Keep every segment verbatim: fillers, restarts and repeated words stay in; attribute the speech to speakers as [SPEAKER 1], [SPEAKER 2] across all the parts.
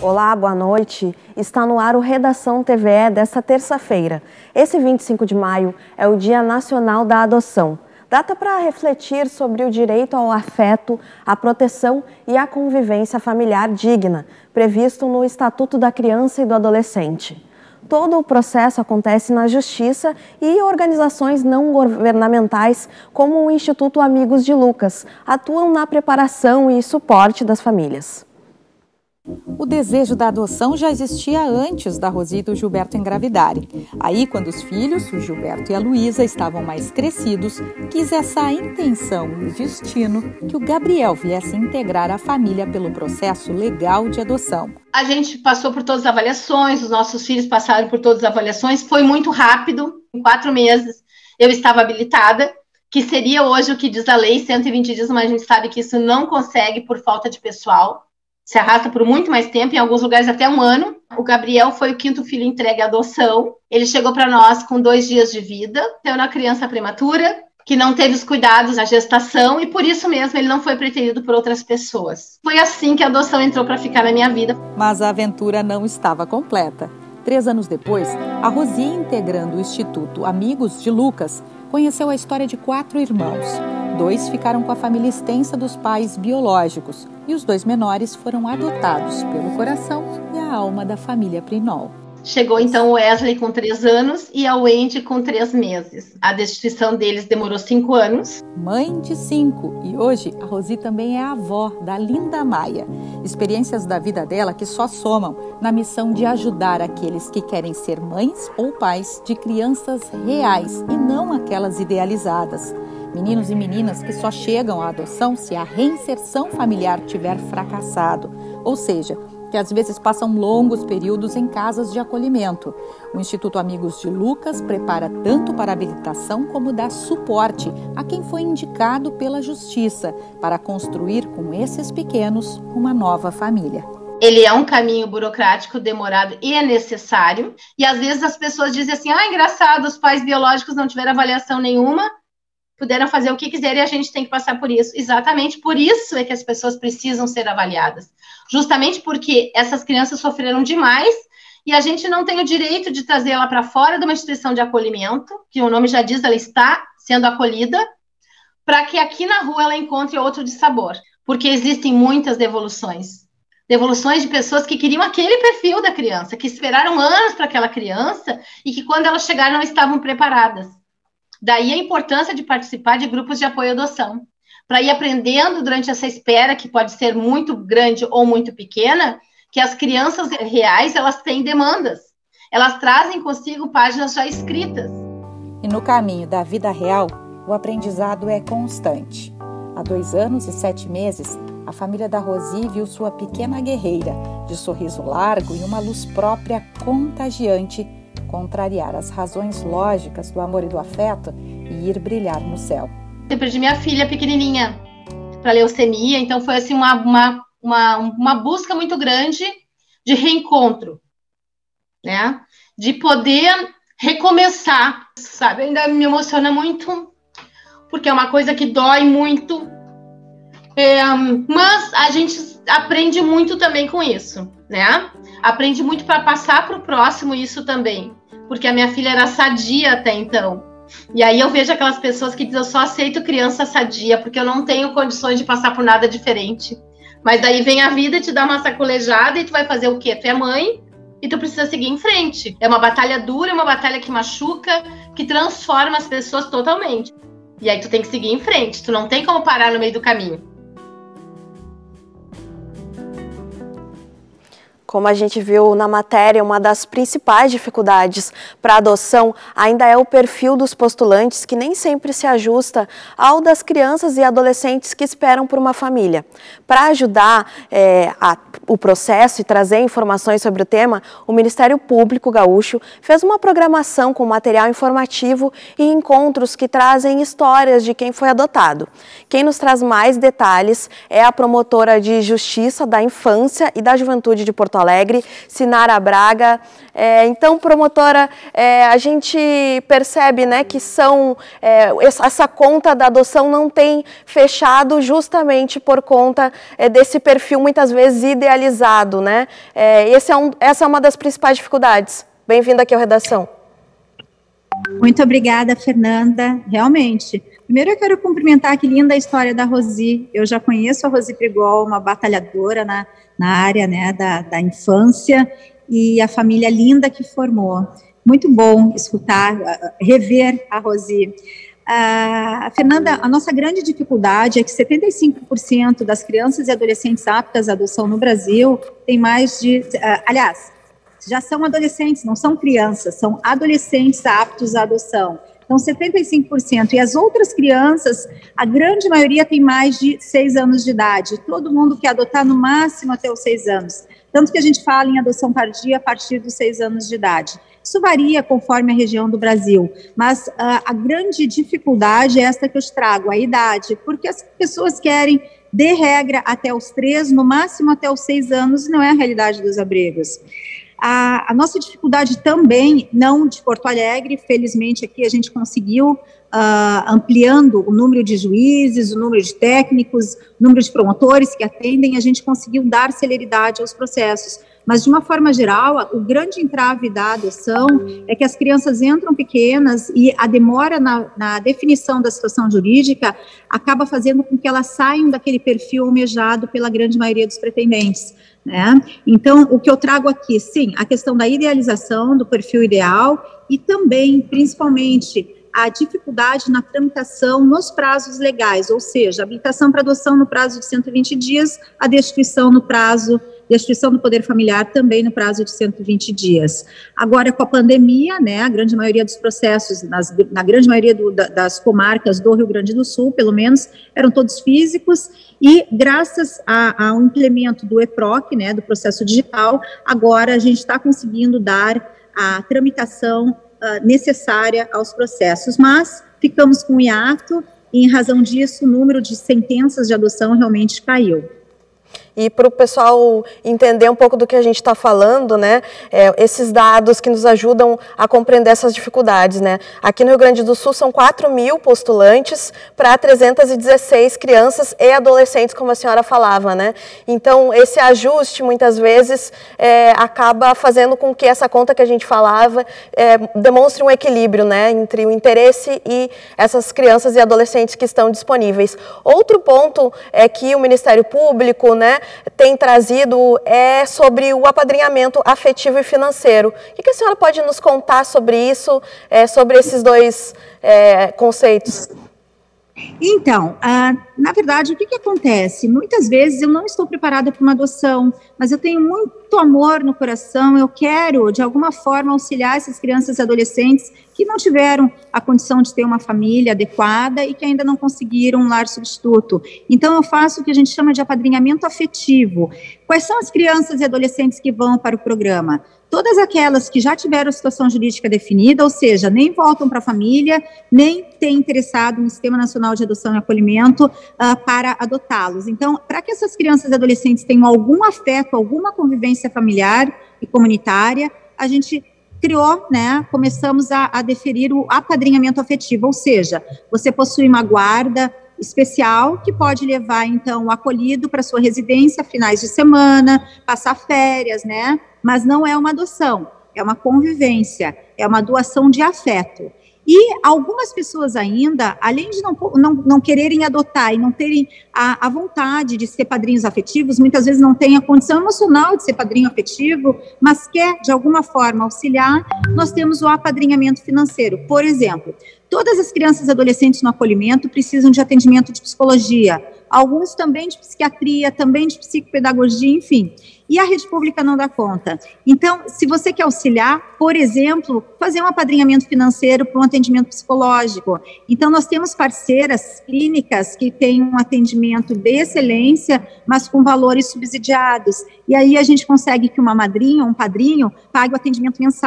[SPEAKER 1] Olá, boa noite. Está no ar o Redação T V E desta terça-feira. Esse vinte e cinco de maio é o Dia Nacional da Adoção. Data para refletir sobre o direito ao afeto, à proteção e à convivência familiar digna, previsto no Estatuto da Criança e do Adolescente. Todo o processo acontece na Justiça e organizações não governamentais, como o Instituto Amigos de Lucas, atuam na preparação e suporte das famílias.
[SPEAKER 2] O desejo da adoção já existia antes da Rosi e do Gilberto engravidarem. Aí, quando os filhos, o Gilberto e a Luísa, estavam mais crescidos, quis essa intenção e o destino que o Gabriel viesse integrar a família pelo processo legal de adoção.
[SPEAKER 3] A gente passou por todas as avaliações, os nossos filhos passaram por todas as avaliações, foi muito rápido, em quatro meses eu estava habilitada, que seria hoje o que diz a lei, cento e vinte dias, mas a gente sabe que isso não consegue por falta de pessoal. Se arrasta por muito mais tempo, em alguns lugares até um ano. O Gabriel foi o quinto filho entregue à adoção. Ele chegou para nós com dois dias de vida, teve uma criança prematura, que não teve os cuidados na gestação, e por isso mesmo ele não foi preterido por outras pessoas. Foi assim que a adoção entrou para ficar na minha vida.
[SPEAKER 2] Mas a aventura não estava completa. Três anos depois, a Rosi, integrando o Instituto Amigos de Lucas, conheceu a história de quatro irmãos. Dois ficaram com a família extensa dos pais biológicos e os dois menores foram adotados pelo coração e a alma da família Prinol.
[SPEAKER 3] Chegou então o Wesley com três anos e a Wendy com três meses. A destituição deles demorou cinco anos.
[SPEAKER 2] Mãe de cinco, e hoje a Rosi também é a avó da linda Maia. Experiências da vida dela que só somam na missão de ajudar aqueles que querem ser mães ou pais de crianças reais e não aquelas idealizadas. Meninos e meninas que só chegam à adoção se a reinserção familiar tiver fracassado, ou seja, que às vezes passam longos períodos em casas de acolhimento. O Instituto Amigos de Lucas prepara tanto para habilitação como dá suporte a quem foi indicado pela Justiça para construir com esses pequenos uma nova família.
[SPEAKER 3] Ele é um caminho burocrático, demorado e é necessário. E às vezes as pessoas dizem assim, ah, engraçado, os pais biológicos não tiveram avaliação nenhuma, puderam fazer o que quiserem e a gente tem que passar por isso. Exatamente por isso é que as pessoas precisam ser avaliadas. Justamente porque essas crianças sofreram demais e a gente não tem o direito de trazê-la para fora de uma instituição de acolhimento, que o nome já diz, ela está sendo acolhida, para que aqui na rua ela encontre outro de sabor. Porque existem muitas devoluções. Devoluções de pessoas que queriam aquele perfil da criança, que esperaram anos para aquela criança e que quando elas chegaram não estavam preparadas. Daí a importância de participar de grupos de apoio à adoção, para ir aprendendo durante essa espera, que pode ser muito grande ou muito pequena, que as crianças reais, elas têm demandas, elas trazem consigo páginas já escritas.
[SPEAKER 2] E no caminho da vida real, o aprendizado é constante. Há dois anos e sete meses, a família da Rosi viu sua pequena guerreira, de sorriso largo e uma luz própria contagiante, contrariar as razões lógicas do amor e do afeto e ir brilhar no céu.
[SPEAKER 3] Eu perdi minha filha pequenininha para leucemia, então foi assim uma, uma, uma, uma busca muito grande de reencontro, né? De poder recomeçar, sabe? Ainda me emociona muito, porque é uma coisa que dói muito, é, mas a gente aprende muito também com isso, né? Aprende muito para passar para o próximo isso também, porque a minha filha era sadia até então. E aí eu vejo aquelas pessoas que dizem, eu só aceito criança sadia, porque eu não tenho condições de passar por nada diferente. Mas daí vem a vida, te dá uma sacolejada e tu vai fazer o quê? Tu é mãe e tu precisa seguir em frente. É uma batalha dura, uma batalha que machuca, que transforma as pessoas totalmente. E aí tu tem que seguir em frente, tu não tem como parar no meio do caminho.
[SPEAKER 1] Como a gente viu na matéria, uma das principais dificuldades para a adoção ainda é o perfil dos postulantes, que nem sempre se ajusta ao das crianças e adolescentes que esperam por uma família. Para ajudar é, a, o processo e trazer informações sobre o tema, o Ministério Público Gaúcho fez uma programação com material informativo e encontros que trazem histórias de quem foi adotado. Quem nos traz mais detalhes é a promotora de Justiça da Infância e da Juventude de Porto Porto Alegre, Sinara Braga. É, então, promotora, é, a gente percebe, né, que são, é, essa conta da adoção não tem fechado justamente por conta é, desse perfil muitas vezes idealizado, né? É, esse é um, essa é uma das principais dificuldades. Bem-vinda aqui ao Redação.
[SPEAKER 4] Muito obrigada, Fernanda. Realmente. Primeiro eu quero cumprimentar, que linda a história da Rosi. Eu já conheço a Rosi Prigol, uma batalhadora na, na área, né, da, da infância, e a família linda que formou. Muito bom escutar, rever a Rosi. Uh, Fernanda, a nossa grande dificuldade é que setenta e cinco por cento das crianças e adolescentes aptas à adoção no Brasil têm mais de... Uh, aliás, já são adolescentes, não são crianças, são adolescentes aptos à adoção. Então, setenta e cinco por cento. E as outras crianças, a grande maioria tem mais de seis anos de idade. Todo mundo quer adotar no máximo até os seis anos. Tanto que a gente fala em adoção tardia a partir dos seis anos de idade. Isso varia conforme a região do Brasil, mas uh, a grande dificuldade é esta que eu te trago, a idade, porque as pessoas querem, de regra, até os três, no máximo até os seis anos, e não é a realidade dos abrigos. A, a nossa dificuldade também, não de Porto Alegre, felizmente aqui a gente conseguiu, uh, ampliando o número de juízes, o número de técnicos, o número de promotores que atendem, a gente conseguiu dar celeridade aos processos. Mas, de uma forma geral, o grande entrave da adoção é que as crianças entram pequenas e a demora na, na definição da situação jurídica acaba fazendo com que elas saiam daquele perfil almejado pela grande maioria dos pretendentes, né? Então, o que eu trago aqui, sim, a questão da idealização do perfil ideal e também, principalmente, a dificuldade na tramitação nos prazos legais, ou seja, a habilitação para adoção no prazo de cento e vinte dias, a destituição no prazo, destituição do poder familiar também no prazo de cento e vinte dias. Agora, com a pandemia, né, a grande maioria dos processos, nas, na grande maioria do, da, das comarcas do Rio Grande do Sul, pelo menos, eram todos físicos, e graças a, ao implemento do E P R O C, né, do processo digital, agora a gente está conseguindo dar a tramitação Uh, necessária aos processos, mas ficamos com hiato e, em razão disso, o número de sentenças de adoção realmente caiu.
[SPEAKER 1] E para o pessoal entender um pouco do que a gente está falando, né, é, esses dados que nos ajudam a compreender essas dificuldades, né. Aqui no Rio Grande do Sul são quatro mil postulantes para trezentas e dezesseis crianças e adolescentes, como a senhora falava, né. Então, esse ajuste, muitas vezes, é, acaba fazendo com que essa conta que a gente falava é, demonstre um equilíbrio, né, entre o interesse e essas crianças e adolescentes que estão disponíveis. Outro ponto é que o Ministério Público, né, tem trazido é sobre o apadrinhamento afetivo e financeiro. O que a senhora pode nos contar sobre isso, é, sobre esses dois é, conceitos?
[SPEAKER 4] Então, ah, na verdade, o que, que acontece? Muitas vezes eu não estou preparada para uma adoção, mas eu tenho muito amor no coração, eu quero, de alguma forma, auxiliar essas crianças e adolescentes que não tiveram a condição de ter uma família adequada e que ainda não conseguiram um lar substituto. Então, eu faço o que a gente chama de apadrinhamento afetivo. Quais são as crianças e adolescentes que vão para o programa? Todas aquelas que já tiveram a situação jurídica definida, ou seja, nem voltam para a família, nem têm interessado no Sistema Nacional de Adoção e Acolhimento uh, para adotá-los. Então, para que essas crianças e adolescentes tenham algum afeto, alguma convivência familiar e comunitária, a gente criou, né, começamos a, a deferir o apadrinhamento afetivo, ou seja, você possui uma guarda especial que pode levar, então, o acolhido para sua residência finais de semana, passar férias, né, mas não é uma adoção, é uma convivência, é uma doação de afeto. E algumas pessoas ainda, além de não, não, não quererem adotar e não terem a, a vontade de ser padrinhos afetivos, muitas vezes não têm a condição emocional de ser padrinho afetivo, mas quer, de alguma forma, auxiliar, nós temos o apadrinhamento financeiro. Por exemplo, todas as crianças e adolescentes no acolhimento precisam de atendimento de psicologia, alguns também de psiquiatria, também de psicopedagogia, enfim. E a rede pública não dá conta. Então, se você quer auxiliar, por exemplo, fazer um apadrinhamento financeiro para um atendimento psicológico. Então, nós temos parceiras clínicas que têm um atendimento de excelência, mas com valores subsidiados. E aí a gente consegue que uma madrinha ou um padrinho pague o atendimento mensal,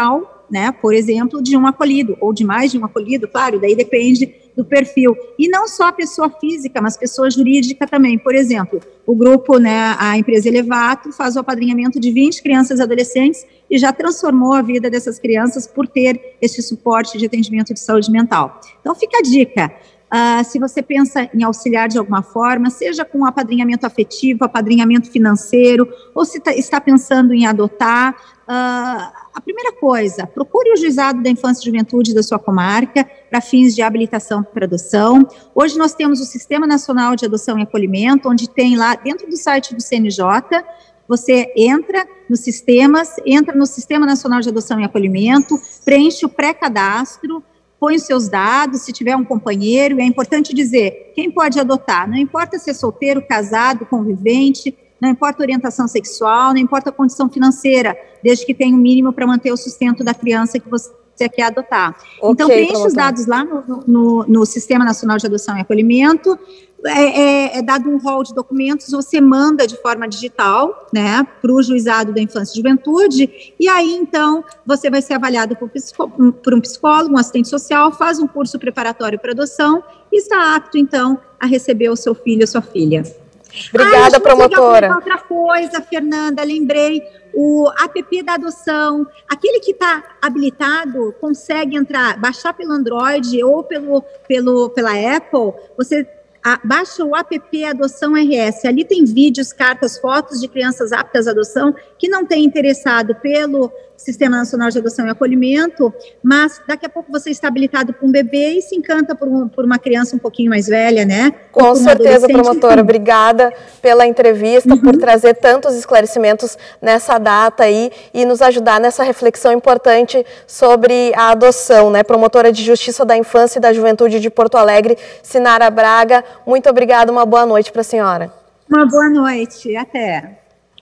[SPEAKER 4] né, por exemplo, de um acolhido, ou de mais de um acolhido, claro, daí depende do perfil. E não só a pessoa física, mas pessoa jurídica também. Por exemplo, o grupo, né, a empresa Elevato, faz o apadrinhamento de vinte crianças e adolescentes e já transformou a vida dessas crianças por ter esse suporte de atendimento de saúde mental. Então, fica a dica. Uh, se você pensa em auxiliar de alguma forma, seja com apadrinhamento afetivo, apadrinhamento financeiro, ou se tá, está pensando em adotar, uh, a primeira coisa, procure o juizado da infância e juventude da sua comarca para fins de habilitação para adoção. Hoje nós temos o Sistema Nacional de Adoção e Acolhimento, onde tem lá dentro do site do C N J, você entra nos sistemas, entra no Sistema Nacional de Adoção e Acolhimento, preenche o pré-cadastro, põe os seus dados, se tiver um companheiro, e é importante dizer, quem pode adotar, não importa se é solteiro, casado, convivente, não importa a orientação sexual, não importa a condição financeira, desde que tenha o um mínimo para manter o sustento da criança que você quer adotar. Okay, então, preenche os dados lá no, no, no Sistema Nacional de Adoção e Acolhimento, é, é, é dado um rol de documentos, você manda de forma digital, né, para o juizado da infância e juventude, e aí, então, você vai ser avaliado por, por um psicólogo, um assistente social, faz um curso preparatório para adoção, e está apto, então, a receber o seu filho ou sua filha.
[SPEAKER 1] Obrigada, ah, promotora.
[SPEAKER 4] Outra coisa, Fernanda, lembrei, o app da adoção, aquele que está habilitado consegue entrar, baixar pelo Android ou pelo, pelo, pela Apple, você a, baixa o app Adoção R S, ali tem vídeos, cartas, fotos de crianças aptas à adoção que não têm interessado pelo Sistema Nacional de Adoção e Acolhimento, mas daqui a pouco você está habilitado para um bebê e se encanta por, um, por uma criança um pouquinho mais velha, né?
[SPEAKER 1] Com certeza, promotora. Obrigada pela entrevista, uhum. por trazer tantos esclarecimentos nessa data aí e nos ajudar nessa reflexão importante sobre a adoção, né? Promotora de Justiça da Infância e da Juventude de Porto Alegre, Sinara Braga, muito obrigada, uma boa noite para a senhora.
[SPEAKER 4] Uma boa noite, até.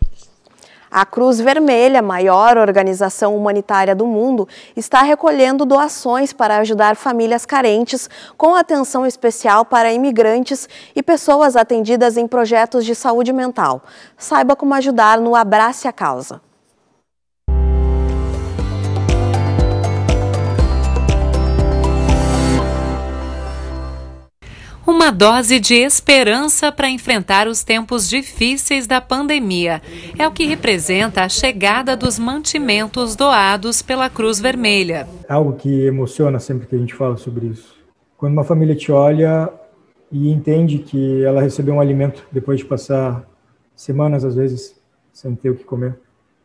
[SPEAKER 1] A Cruz Vermelha, maior organização humanitária do mundo, está recolhendo doações para ajudar famílias carentes, com atenção especial para imigrantes e pessoas atendidas em projetos de saúde mental. Saiba como ajudar no Abrace a Causa.
[SPEAKER 5] Uma dose de esperança para enfrentar os tempos difíceis da pandemia. É o que representa a chegada dos mantimentos doados pela Cruz Vermelha.
[SPEAKER 6] Algo que emociona sempre que a gente fala sobre isso. Quando uma família te olha e entende que ela recebeu um alimento depois de passar semanas, às vezes, sem ter o que comer.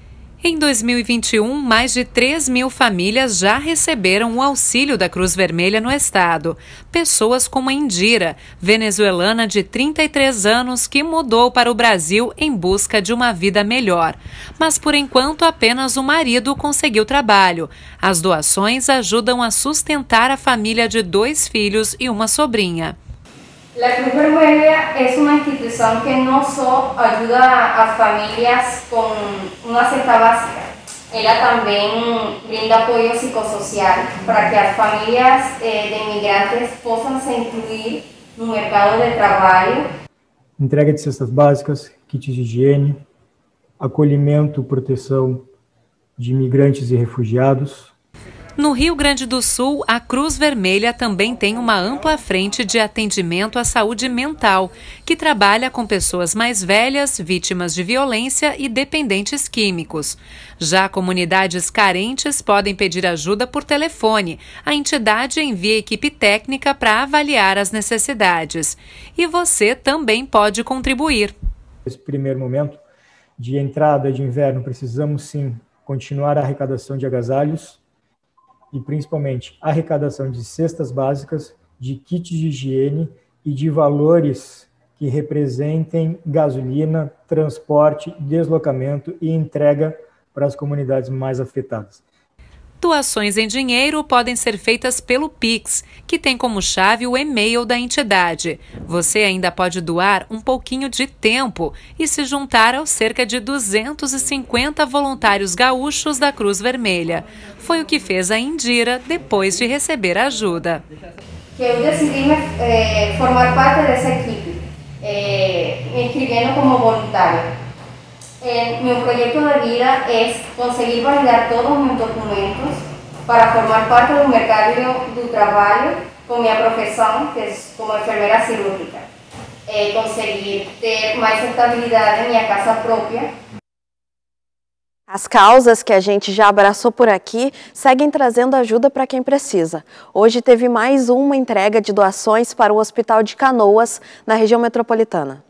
[SPEAKER 5] Em dois mil e vinte e um, mais de três mil famílias já receberam o auxílio da Cruz Vermelha no estado. Pessoas como a Indira, venezuelana de trinta e três anos, que mudou para o Brasil em busca de uma vida melhor. Mas, por enquanto, apenas o marido conseguiu trabalho. As doações ajudam a sustentar a família de dois filhos e uma sobrinha.
[SPEAKER 7] La Cruz Vermelha es una institución que no solo ayuda a familias con una cesta básica, ella también brinda apoyo psicosocial para que las familias eh, de inmigrantes possam se incluir no mercado de trabalho.
[SPEAKER 6] Entrega de cestas básicas, kits de higiene, acolhimento, proteção de imigrantes e refugiados.
[SPEAKER 5] No Rio Grande do Sul, a Cruz Vermelha também tem uma ampla frente de atendimento à saúde mental, que trabalha com pessoas mais velhas, vítimas de violência e dependentes químicos. Já comunidades carentes podem pedir ajuda por telefone. A entidade envia equipe técnica para avaliar as necessidades. E você também pode contribuir.
[SPEAKER 6] Nesse primeiro momento de entrada de inverno, precisamos sim continuar a arrecadação de agasalhos, e principalmente a arrecadação de cestas básicas, de kits de higiene e de valores que representem gasolina, transporte, deslocamento e entrega para as comunidades mais afetadas.
[SPEAKER 5] Doações em dinheiro podem ser feitas pelo Pix, que tem como chave o e-mail da entidade. Você ainda pode doar um pouquinho de tempo e se juntar aos cerca de duzentos e cinquenta voluntários gaúchos da Cruz Vermelha. Foi o que fez a Indira depois de receber ajuda.
[SPEAKER 7] Eu decidi eh, formar parte dessa equipe, eh, me inscrevendo como voluntária. Eh, mi proyecto de vida es conseguir validar todos mis documentos para formar parte do mercado do trabalho com minha profissão, que é como enfermeira cirúrgica. É conseguir ter mais estabilidade em minha casa própria.
[SPEAKER 1] As causas que a gente já abraçou por aqui seguem trazendo ajuda para quem precisa. Hoje teve mais uma entrega de doações para o Hospital de Canoas, na região metropolitana.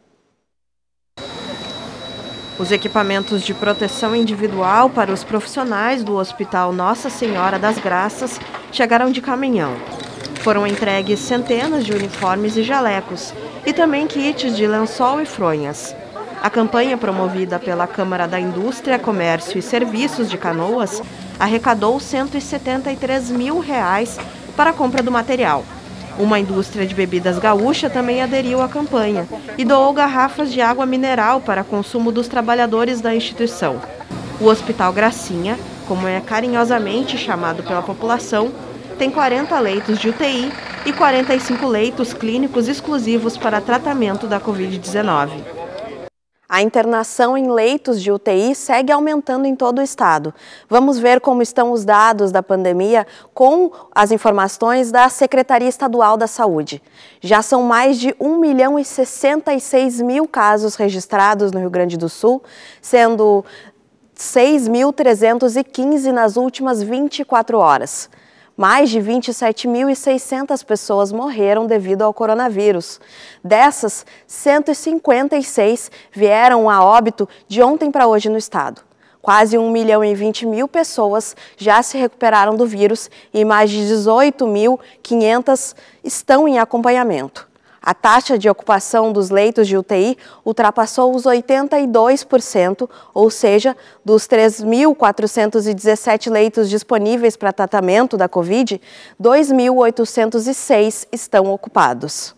[SPEAKER 1] Os equipamentos de proteção individual para os profissionais do Hospital Nossa Senhora das Graças chegaram de caminhão. Foram entregues centenas de uniformes e jalecos, e também kits de lençol e fronhas. A campanha promovida pela Câmara da Indústria, Comércio e Serviços de Canoas arrecadou cento e setenta e três mil reais para a compra do material. Uma indústria de bebidas gaúcha também aderiu à campanha e doou garrafas de água mineral para consumo dos trabalhadores da instituição. O Hospital Gracinha, como é carinhosamente chamado pela população, tem quarenta leitos de U T I e quarenta e cinco leitos clínicos exclusivos para tratamento da covid dezenove. A internação em leitos de U T I segue aumentando em todo o estado. Vamos ver como estão os dados da pandemia com as informações da Secretaria Estadual da Saúde. Já são mais de um milhão e sessenta e seis mil casos registrados no Rio Grande do Sul, sendo seis mil trezentos e quinze nas últimas vinte e quatro horas. Mais de vinte e sete mil e seiscentas pessoas morreram devido ao coronavírus. Dessas, cento e cinquenta e seis vieram a óbito de ontem para hoje no estado. Quase um milhão e vinte mil pessoas já se recuperaram do vírus e mais de dezoito mil e quinhentas estão em acompanhamento. A taxa de ocupação dos leitos de U T I ultrapassou os oitenta e dois por cento, ou seja, dos três mil quatrocentos e dezessete leitos disponíveis para tratamento da Covid, dois mil oitocentos e seis estão ocupados.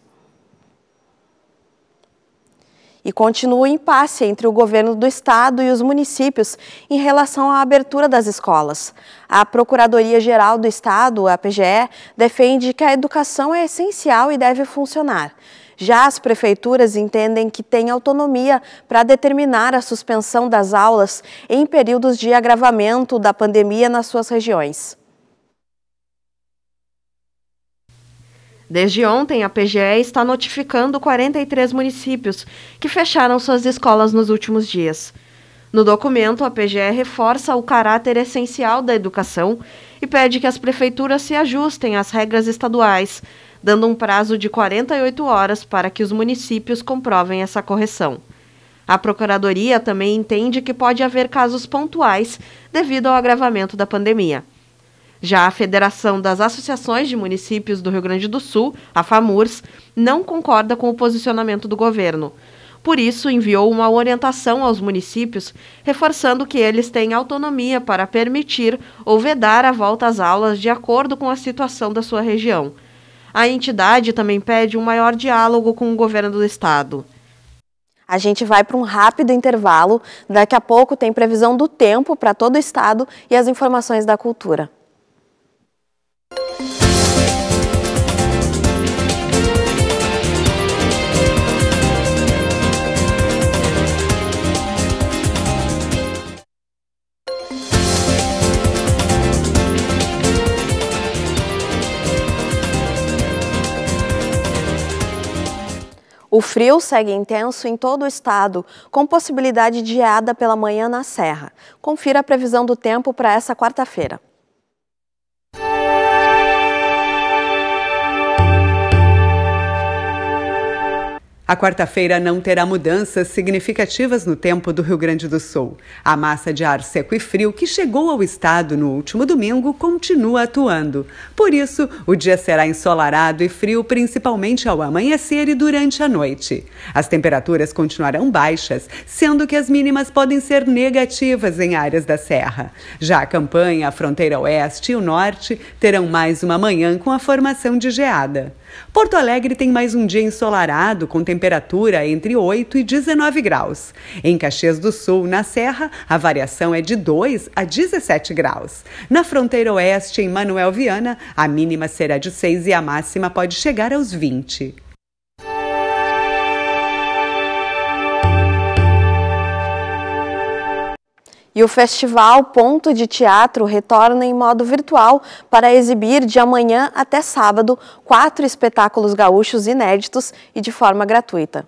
[SPEAKER 1] E continua o impasse entre o governo do estado e os municípios em relação à abertura das escolas. A Procuradoria-Geral do Estado, a P G E, defende que a educação é essencial e deve funcionar. Já as prefeituras entendem que têm autonomia para determinar a suspensão das aulas em períodos de agravamento da pandemia nas suas regiões. Desde ontem, a P G E está notificando quarenta e três municípios que fecharam suas escolas nos últimos dias. No documento, a P G E reforça o caráter essencial da educação e pede que as prefeituras se ajustem às regras estaduais, dando um prazo de quarenta e oito horas para que os municípios comprovem essa correção. A Procuradoria também entende que pode haver casos pontuais devido ao agravamento da pandemia. Já a Federação das Associações de Municípios do Rio Grande do Sul, a FAMURS, não concorda com o posicionamento do governo. Por isso, enviou uma orientação aos municípios, reforçando que eles têm autonomia para permitir ou vedar a volta às aulas de acordo com a situação da sua região. A entidade também pede um maior diálogo com o governo do estado. A gente vai para um rápido intervalo. Daqui a pouco tem previsão do tempo para todo o estado e as informações da cultura. O frio segue intenso em todo o estado, com possibilidade de geada pela manhã na Serra. Confira a previsão do tempo para essa quarta-feira.
[SPEAKER 8] A quarta-feira não terá mudanças significativas no tempo do Rio Grande do Sul. A massa de ar seco e frio que chegou ao estado no último domingo continua atuando. Por isso, o dia será ensolarado e frio, principalmente ao amanhecer e durante a noite. As temperaturas continuarão baixas, sendo que as mínimas podem ser negativas em áreas da Serra. Já a Campanha, a fronteira oeste e o norte terão mais uma manhã com a formação de geada. Porto Alegre tem mais um dia ensolarado, com temperatura entre oito e dezenove graus. Em Caxias do Sul, na Serra, a variação é de dois a dezessete graus. Na fronteira oeste, em Manoel Viana, a mínima será de seis e a máxima pode chegar aos vinte.
[SPEAKER 1] E o Festival Ponto de Teatro retorna em modo virtual para exibir de amanhã até sábado quatro espetáculos gaúchos inéditos e de forma gratuita.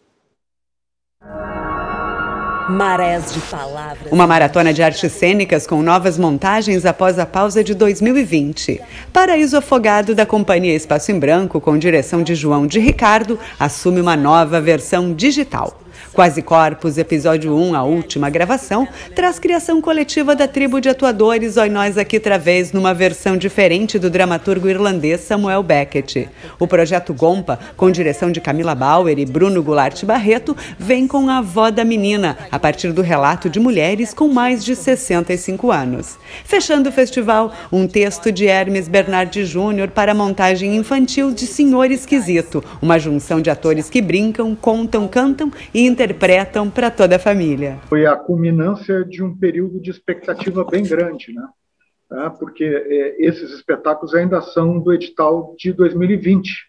[SPEAKER 8] Marés de palavras. Uma maratona de artes cênicas com novas montagens após a pausa de dois mil e vinte. Paraíso Afogado, da Companhia Espaço em Branco, com direção de João de Ricardo, assume uma nova versão digital. Quase Corpos, episódio um, a última gravação, traz criação coletiva da tribo de atuadores Oi Nós Aqui Travês numa versão diferente do dramaturgo irlandês Samuel Beckett. O projeto Gompa, com direção de Camila Bauer e Bruno Goulart Barreto, vem com a avó da menina, a partir do relato de mulheres com mais de sessenta e cinco anos. Fechando o festival, um texto de Hermes Bernardi Júnior para a montagem infantil de Senhor Esquisito, uma junção de atores que brincam, contam, cantam e interpretam para toda a família.
[SPEAKER 9] Foi a culminância de um período de expectativa bem grande, né? É, porque é, esses espetáculos ainda são do edital de dois mil e vinte.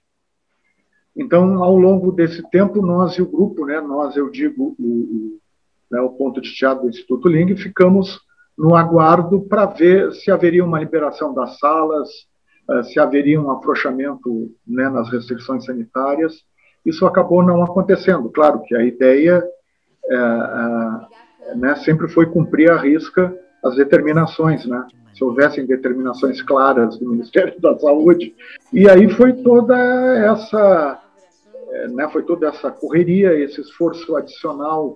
[SPEAKER 9] Então, ao longo desse tempo, nós e o grupo, né, nós, eu digo, o, o, né, o Ponto de Teatro do Instituto Ling, ficamos no aguardo para ver se haveria uma liberação das salas, uh, se haveria um afrouxamento, né, nas restrições sanitárias. Isso acabou não acontecendo. Claro que a ideia é, é, né, sempre foi cumprir à risca as determinações, né? Se houvessem determinações claras do Ministério da Saúde. E aí foi toda essa, é, né, foi toda essa correria, esse esforço adicional,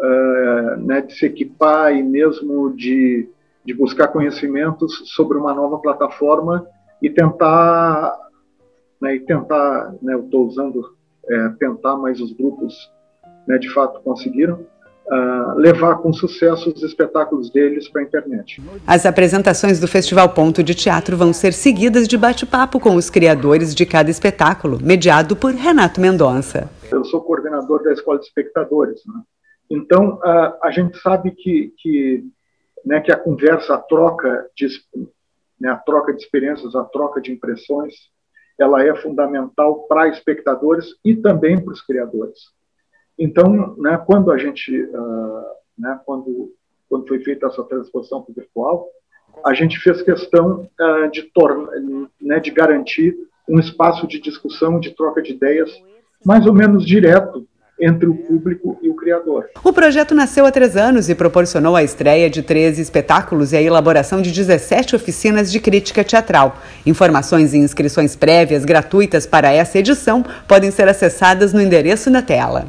[SPEAKER 9] é, né, de se equipar e mesmo de, de buscar conhecimentos sobre uma nova plataforma e tentar, né, e tentar, né, eu estou usando É, tentar, mas os grupos, né, de fato conseguiram uh, levar com sucesso os espetáculos deles para a internet.
[SPEAKER 8] As apresentações do Festival Ponto de Teatro vão ser seguidas de bate-papo com os criadores de cada espetáculo, mediado por Renato Mendonça.
[SPEAKER 9] Eu sou coordenador da Escola de Espectadores, né? Então uh, a gente sabe que, que, né, que a conversa, a troca de, né, a troca de experiências, a troca de impressões, ela é fundamental para espectadores e também para os criadores. Então, né, quando a gente, uh, né, quando, quando foi feita essa transposição para o virtual, a gente fez questão uh, de, torna, né, de garantir um espaço de discussão, de troca de ideias, mais ou menos direto entre o público e o criador.
[SPEAKER 8] O projeto nasceu há três anos e proporcionou a estreia de treze espetáculos e a elaboração de dezessete oficinas de crítica teatral. Informações e inscrições prévias gratuitas para essa edição podem ser acessadas no endereço na tela.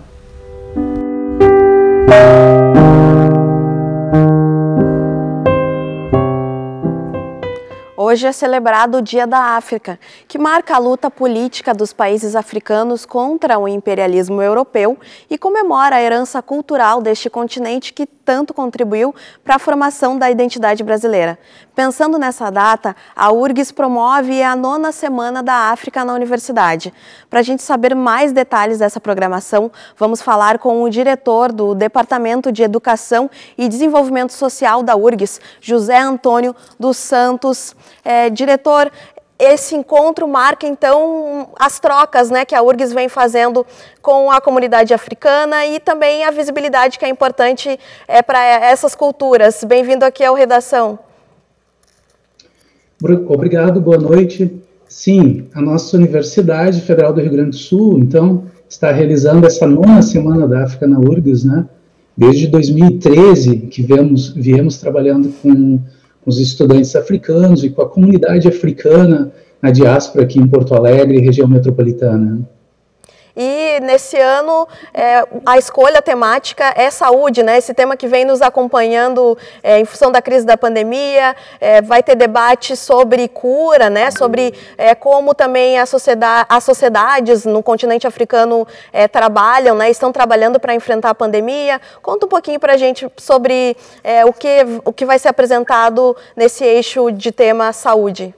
[SPEAKER 1] Hoje é celebrado o Dia da África, que marca a luta política dos países africanos contra o imperialismo europeu e comemora a herança cultural deste continente que tanto contribuiu para a formação da identidade brasileira. Pensando nessa data, a U R G S promove a nona Semana da África na universidade. Para a gente saber mais detalhes dessa programação, vamos falar com o diretor do Departamento de Educação e Desenvolvimento Social da U R G S, José Antônio dos Santos. É, diretor, esse encontro marca, então, as trocas, né, que a U R G S vem fazendo com a comunidade africana e também a visibilidade que é importante é, para essas culturas. Bem-vindo aqui ao Redação.
[SPEAKER 10] Obrigado, boa noite. Sim, a nossa Universidade Federal do Rio Grande do Sul, então, está realizando essa nona Semana da África na U R G S, né? Desde dois mil e treze, que viemos, viemos trabalhando com os estudantes africanos e com a comunidade africana na diáspora aqui em Porto Alegre, região metropolitana.
[SPEAKER 1] E nesse ano, é, a escolha temática é saúde, né? Esse tema que vem nos acompanhando é, em função da crise da pandemia, é, vai ter debate sobre cura, né? Sobre é, como também a sociedade, as sociedades no continente africano é, trabalham, né? Estão trabalhando para enfrentar a pandemia. Conta um pouquinho para a gente sobre é, o, que, o que vai ser apresentado nesse eixo de tema saúde.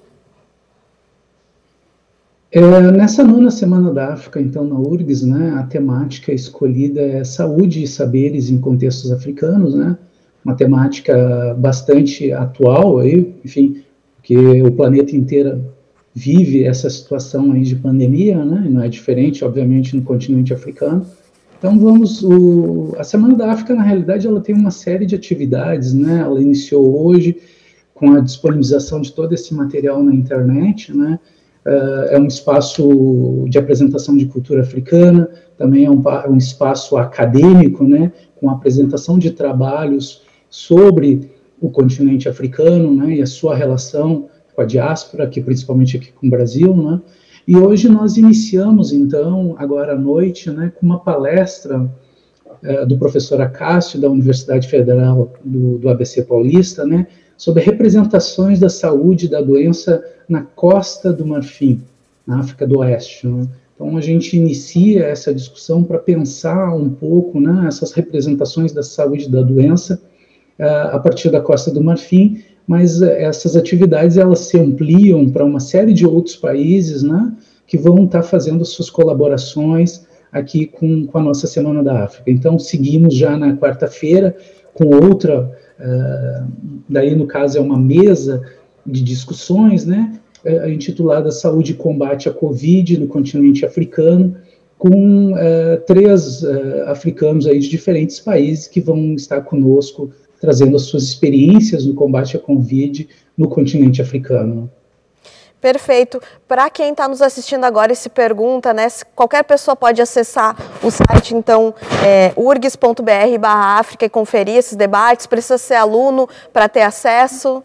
[SPEAKER 10] É, nessa nona Semana da África, então, na U R G S, né, a temática escolhida é saúde e saberes em contextos africanos, né, uma temática bastante atual, aí, enfim, porque o planeta inteiro vive essa situação aí de pandemia, né, e não é diferente, obviamente, no continente africano, Então vamos, o, a Semana da África, na realidade, ela tem uma série de atividades, né? Ela iniciou hoje com a disponibilização de todo esse material na internet, né? Uh, é um espaço de apresentação de cultura africana, também é um, um espaço acadêmico, né? Com apresentação de trabalhos sobre o continente africano, né? E a sua relação com a diáspora, aqui, principalmente aqui com o Brasil, né? E hoje nós iniciamos, então, agora à noite, né, com uma palestra eh, do professor Acácio, da Universidade Federal do, do A B C Paulista, né, sobre representações da saúde da doença na Costa do Marfim, na África do Oeste. Né? Então, a gente inicia essa discussão para pensar um pouco, né, essas representações da saúde da doença eh, a partir da Costa do Marfim, mas essas atividades elas se ampliam para uma série de outros países, né, que vão estar fazendo suas colaborações aqui com, com a nossa Semana da África. Então, seguimos já na quarta-feira com outra, uh, daí no caso é uma mesa de discussões, né, uh, intitulada Saúde e Combate à Covid no continente africano, com uh, três uh, africanos aí de diferentes países que vão estar conosco trazendo as suas experiências no combate à Covid no continente africano.
[SPEAKER 1] Perfeito. Para quem está nos assistindo agora e se pergunta, né, se qualquer pessoa pode acessar o site, então, é, urgs ponto br barra África e conferir esses debates, precisa ser aluno para ter acesso?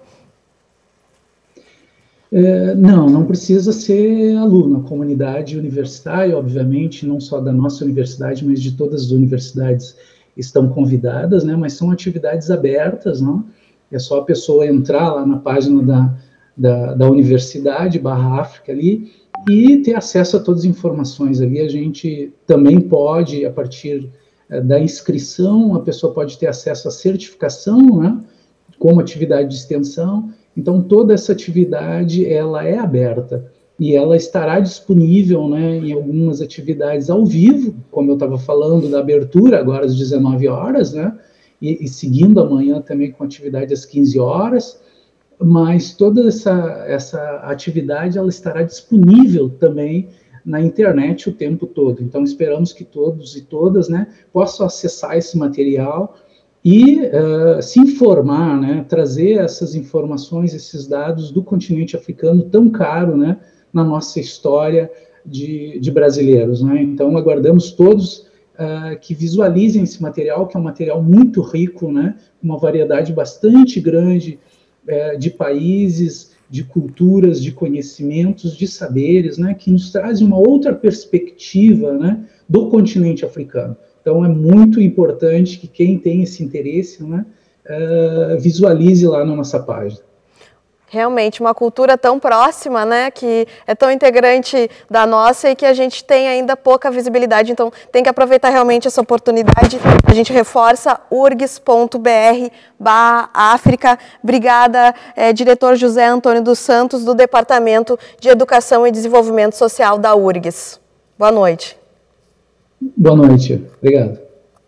[SPEAKER 10] É, não, não precisa ser aluno. A comunidade universitária, obviamente, não só da nossa universidade, mas de todas as universidades estão convidadas, né, mas são atividades abertas, não? É só a pessoa entrar lá na página da, da, da universidade, barra África ali, e ter acesso a todas as informações ali. A gente também pode, a partir é, da inscrição, a pessoa pode ter acesso à certificação, né, como atividade de extensão. Então, toda essa atividade, ela é aberta. E ela estará disponível, né, em algumas atividades ao vivo, como eu estava falando, da abertura, agora às dezenove horas, né, e, e seguindo amanhã também com atividade às quinze horas, mas toda essa, essa atividade, ela estará disponível também na internet o tempo todo. Então, esperamos que todos e todas, né, possam acessar esse material e uh, se informar, né, trazer essas informações, esses dados do continente africano tão caro, né, na nossa história de, de brasileiros, né? Então, aguardamos todos uh, que visualizem esse material, que é um material muito rico, né? Uma variedade bastante grande uh, de países, de culturas, de conhecimentos, de saberes, né? Que nos trazem uma outra perspectiva, né, do continente africano. Então, é muito importante que quem tem esse interesse, né, uh, visualize lá na nossa página.
[SPEAKER 1] Realmente, uma cultura tão próxima, né, que é tão integrante da nossa e que a gente tem ainda pouca visibilidade, então tem que aproveitar realmente essa oportunidade. A gente reforça urgs ponto br barra África. Obrigada, é, diretor José Antônio dos Santos, do Departamento de Educação e Desenvolvimento Social da URGS. Boa noite.
[SPEAKER 10] Boa noite, obrigado.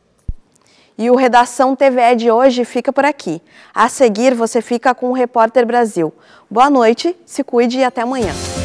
[SPEAKER 1] E o Redação T V E de hoje fica por aqui. A seguir, você fica com o Repórter Brasil. Boa noite, se cuide e até amanhã.